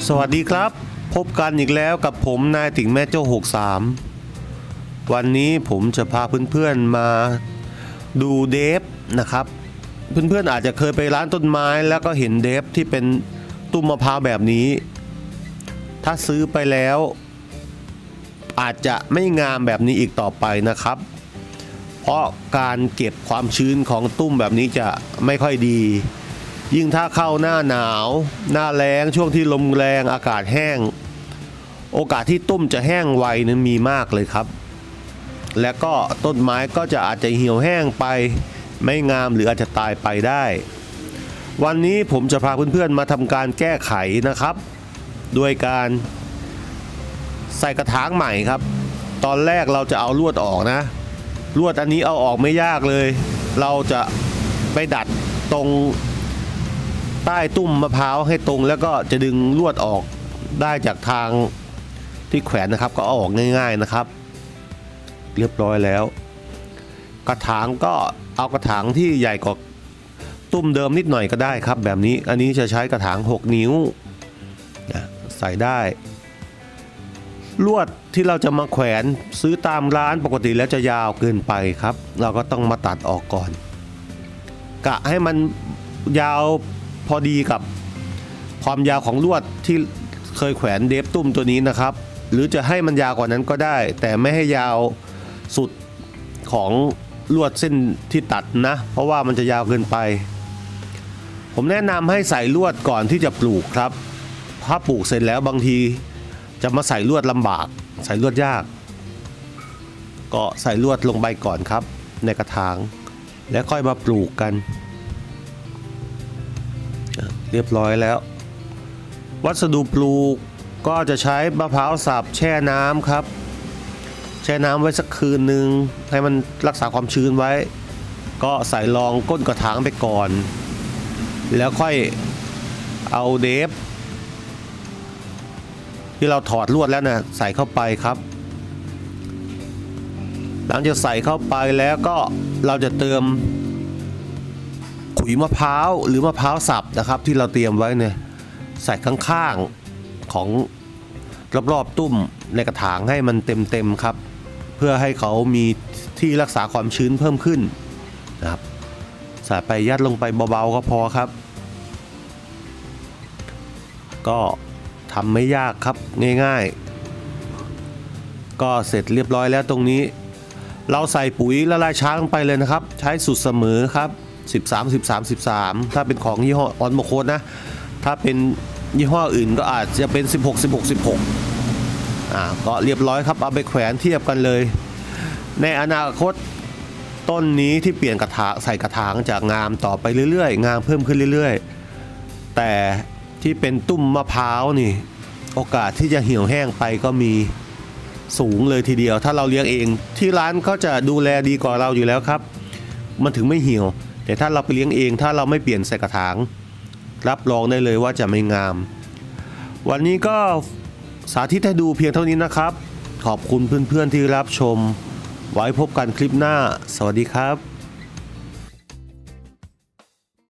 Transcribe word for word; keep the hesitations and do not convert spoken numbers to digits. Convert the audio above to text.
สวัสดีครับพบกันอีกแล้วกับผมนายติ๋งแม่โจ้หกสามวันนี้ผมจะพาเพื่อนๆมาดูเดฟนะครับเพื่อนๆอาจจะเคยไปร้านต้นไม้แล้วก็เห็นเดฟที่เป็นตุ้มมะพร้าวแบบนี้ถ้าซื้อไปแล้วอาจจะไม่งามแบบนี้อีกต่อไปนะครับเพราะการเก็บความชื้นของตุ้มแบบนี้จะไม่ค่อยดียิ่งถ้าเข้าหน้าหนาวหน้าแล้งช่วงที่ลมแรงอากาศแห้งโอกาสที่ตุ้มจะแห้งไวนั้นมีมากเลยครับและก็ต้นไม้ก็จะอาจจะเหี่ยวแห้งไปไม่งามหรืออาจจะตายไปได้วันนี้ผมจะพาเพื่อนๆมาทำการแก้ไขนะครับด้วยการใส่กระถางใหม่ครับตอนแรกเราจะเอาลวดออกนะลวดอันนี้เอาออกไม่ยากเลยเราจะไปดัดตรงใต้ตุ้มมะพร้าวให้ตรงแล้วก็จะดึงลวดออกได้จากทางที่แขวนนะครับก็เอาออกง่ายๆนะครับเรียบร้อยแล้วกระถางก็เอากระถางที่ใหญ่กว่าตุ้มเดิมนิดหน่อยก็ได้ครับแบบนี้อันนี้จะใช้กระถางหกนิ้วใส่ได้ลวดที่เราจะมาแขวนซื้อตามร้านปกติแล้วจะยาวเกินไปครับเราก็ต้องมาตัดออกก่อนกะให้มันยาวพอดีกับความยาวของลวดที่เคยแขวนเดฟตุ้มตัวนี้นะครับหรือจะให้มันยาวกว่านั้นก็ได้แต่ไม่ให้ยาวสุดของลวดเส้นที่ตัดนะเพราะว่ามันจะยาวเกินไปผมแนะนำให้ใส่ลวดก่อนที่จะปลูกครับถ้าปลูกเสร็จแล้วบางทีจะมาใส่ลวดลำบากใส่ลวดยากก็ใส่ลวดลงไปก่อนครับในกระถางแล้วค่อยมาปลูกกันเรียบร้อยแล้ววัสดุปลูกก็จะใช้มะพร้าวสับแช่น้ำครับแช่น้ำไว้สักคืนหนึ่งให้มันรักษาความชื้นไว้ก็ใส่รองก้นกระถางไปก่อนแล้วค่อยเอาเดฟที่เราถอดลวดแล้วนะใส่เข้าไปครับหลังจากใส่เข้าไปแล้วก็เราจะเติมขุยมะพร้าวหรือมะพร้าวสับนะครับที่เราเตรียมไว้เนี่ยใส่ข้างๆของรอบๆตุ้มในกระถางให้มันเต็มๆครับเพื่อให้เขามีที่รักษาความชื้นเพิ่มขึ้นนะครับใส่ไปยัดลงไปเบาๆก็พอครับก็ทำไม่ยากครับง่ายๆก็เสร็จเรียบร้อยแล้วตรงนี้เราใส่ปุ๋ยละลายช้าลงไปเลยนะครับใช้สูตรเสมอครับสิบสาม สิบสาม สิบสามถ้าเป็นของยี่ห้อออนโมโคดนะถ้าเป็นยี่ห้ออื่นก็อาจจะเป็นสิบหก สิบหก สิบหกอ่าก็เรียบร้อยครับเอาไปแขวนเทียบกันเลยในอนาคตต้นนี้ที่เปลี่ยนกระถางใส่กระถางจากงามต่อไปเรื่อยๆงามเพิ่มขึ้นเรื่อยๆแต่ที่เป็นตุ้มมะพร้าวนี่โอกาสที่จะเหี่ยวแห้งไปก็มีสูงเลยทีเดียวถ้าเราเลี้ยงเองที่ร้านก็จะดูแลดีกว่าเราอยู่แล้วครับมันถึงไม่เหี่ยวแต่ถ้าเราไปเลี้ยงเองถ้าเราไม่เปลี่ยนใส่กระถางรับรองได้เลยว่าจะไม่งามวันนี้ก็สาธิตให้ดูเพียงเท่านี้นะครับขอบคุณเพื่อนๆที่รับชมไว้พบกันคลิปหน้าสวัสดีครับ